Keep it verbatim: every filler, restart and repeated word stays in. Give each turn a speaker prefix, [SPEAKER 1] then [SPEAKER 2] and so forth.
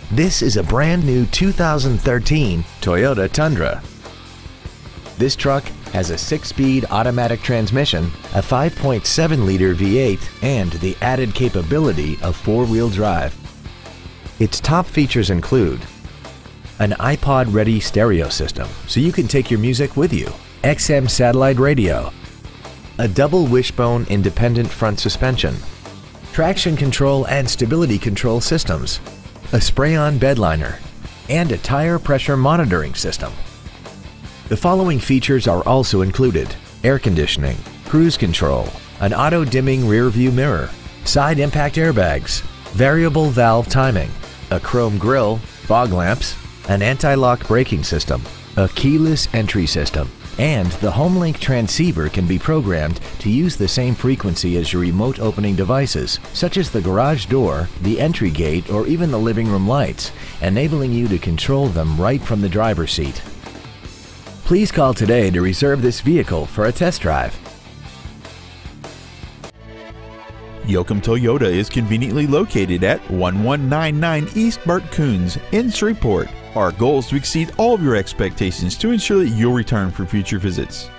[SPEAKER 1] This is a brand new two thousand thirteen Toyota Tundra. This truck has a six-speed automatic transmission, a five point seven liter V eight, and the added capability of four-wheel drive. Its top features include an iPod-ready stereo system, so you can take your music with you, X M satellite radio, a double wishbone independent front suspension, traction control and stability control systems, a spray-on bed liner, and a tire pressure monitoring system. The following features are also included: air conditioning, cruise control, an auto-dimming rear-view mirror, side impact airbags, variable valve timing, a chrome grille, fog lamps, an anti-lock braking system, a keyless entry system, and the HomeLink transceiver can be programmed to use the same frequency as your remote opening devices, such as the garage door, the entry gate, or even the living room lights, enabling you to control them right from the driver's seat. Please call today to reserve this vehicle for a test drive.
[SPEAKER 2] Yoakum Toyota is conveniently located at one one nine nine East Bert Coons in Shreveport. Our goal is to exceed all of your expectations to ensure that you'll return for future visits.